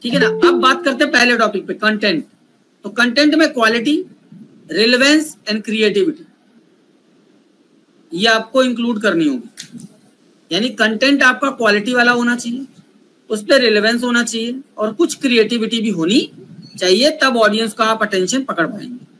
ठीक है ना। अब बात करते हैं पहले टॉपिक पे, कंटेंट। तो कंटेंट में क्वालिटी, रिलेवेंस एंड क्रिएटिविटी ये आपको इंक्लूड करनी होगी। यानी कंटेंट आपका क्वालिटी वाला होना चाहिए, उस पर रिलेवेंस होना चाहिए और कुछ क्रिएटिविटी भी होनी चाहिए, तब ऑडियंस का आप अटेंशन पकड़ पाएंगे।